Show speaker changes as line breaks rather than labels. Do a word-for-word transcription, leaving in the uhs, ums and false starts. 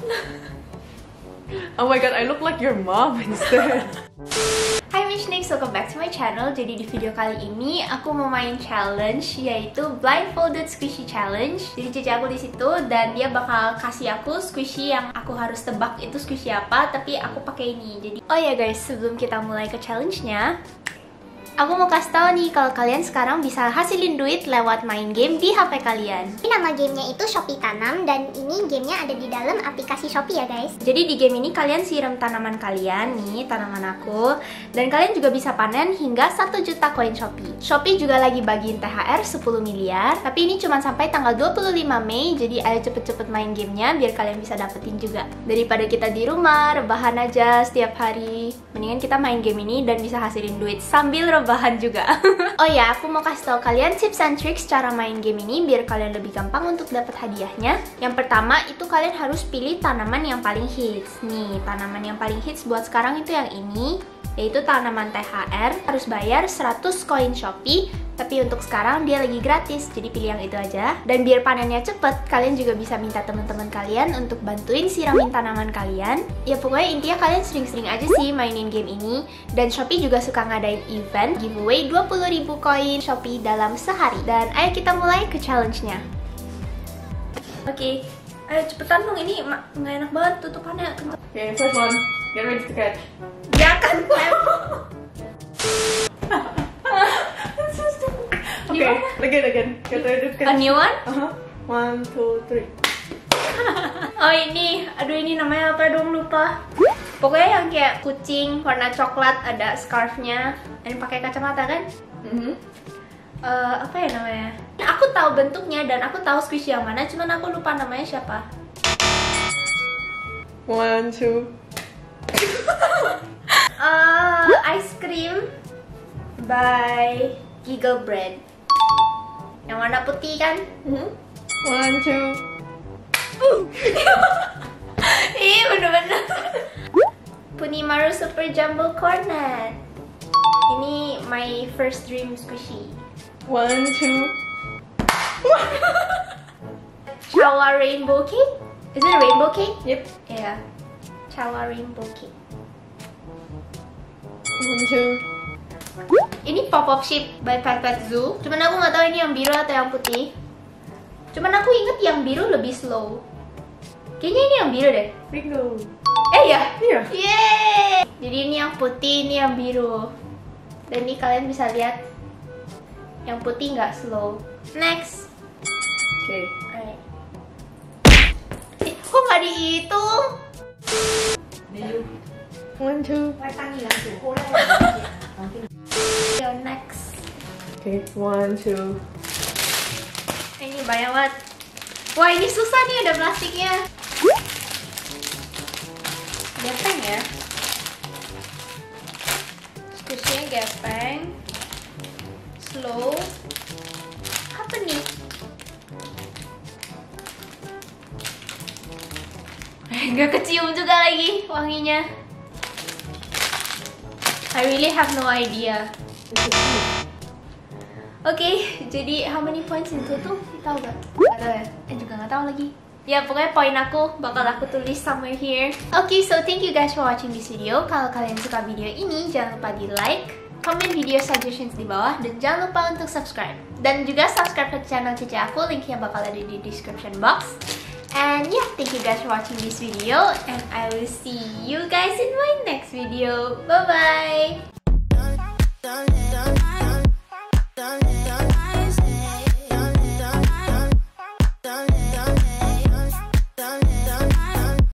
Oh my god, I look like your mom instead.
Hi Witchniks, welcome back to my channel. Jadi di video kali ini aku mau main challenge, yaitu Blindfolded Squishy Challenge. Jadi cici aku di situ dan dia bakal kasih aku squishy yang aku harus tebak itu squishy apa, tapi aku pakai ini. Jadi oh ya guys, sebelum kita mulai ke challenge-nya, aku mau kasih tahu nih kalau kalian sekarang bisa hasilin duit lewat main game di H P kalian.
Ini nama gamenya itu Shopee Tanam dan ini gamenya ada di dalam aplikasi Shopee ya guys.
Jadi di game ini kalian siram tanaman kalian, nih tanaman aku, dan kalian juga bisa panen hingga satu juta koin Shopee. Shopee juga lagi bagiin T H R sepuluh miliar, tapi ini cuma sampai tanggal dua puluh lima Mei, jadi ayo cepet-cepet main gamenya biar kalian bisa dapetin juga. Daripada kita di rumah, rebahan aja setiap hari, mendingan kita main game ini dan bisa hasilin duit sambil rebahan juga. Oh ya, aku mau kasih tau kalian tips and tricks cara main game ini biar kalian lebih gampang untuk dapat hadiahnya. Yang pertama itu kalian harus pilih tanaman yang paling hits. Nih, tanaman yang paling hits buat sekarang itu yang ini, yaitu tanaman T H R. Harus bayar seratus koin Shopee, tapi untuk sekarang dia lagi gratis, jadi pilih yang itu aja. Dan biar panennya cepet, kalian juga bisa minta teman-teman kalian untuk bantuin siramin tanaman kalian. Ya pokoknya intinya kalian sering-sering aja sih mainin game ini. Dan Shopee juga suka ngadain event giveaway dua puluh ribu koin Shopee dalam sehari. Dan ayo kita mulai ke challenge-nya. Oke, okay. Ayo cepetan dong, ini nggak enak banget tutupannya.
Okay, first one. Get ready to catch.
Ya kan,
Okay, again, again. Get ready to catch.
A new one?
Uh-huh. One, two, three.
Oh ini, aduh ini namanya apa dong, lupa. Pokoknya yang kayak kucing warna coklat, ada scarfnya, dan pakai kacamata kan?
Mm-hmm.
Uh, apa ya namanya? Aku tahu bentuknya dan aku tahu squishy yang mana, cuman aku lupa namanya siapa.
One, two.
uh, ice cream by Giggle Bread. Yang warna putih kan?
Mm-hmm. One, two.
Ih, bener-bener. Punimaru Super Jumbo Cornet. Ini my first dream squishy.
One, two.
Chawa Rainbow Cake? Is it a rainbow cake?
Yep.
Yeah. Chawa Rainbow Cake.
One, two.
Ini Pop-Up Ship by Pet Pet Zoo. Cuman aku nggak tahu ini yang biru atau yang putih. Cuman aku inget yang biru lebih slow. Kayaknya ini yang biru deh.
Bingo.
Eh ya?
Iya.
Yeay! Jadi ini yang putih, ini yang biru. Dan ini kalian bisa lihat yang putih nggak slow. Next.
Okay.
Alright. Eh, kok nggak dihitung?
One, two.
Yo, next.
Okay. One, two.
Ini banyak banget. Wah, ini susah nih, ada plastiknya. Gepeng ya. Squishy-nya gepeng. Slow. Apa nih? Nggak kecium juga lagi wanginya. I really have no idea. Oke, okay, jadi how many points in total? Tahu gak? Gak tau ya? Eh juga gak tahu lagi. Ya pokoknya poin aku bakal aku tulis somewhere here. Oke, okay, so thank you guys for watching this video. Kalau kalian suka video ini, jangan lupa di like, comment video suggestions di bawah, dan jangan lupa untuk subscribe. Dan juga subscribe ke channel cici aku, linknya bakal ada di description box. And yeah, thank you guys for watching this video, and I will see you guys in my next video. Bye bye.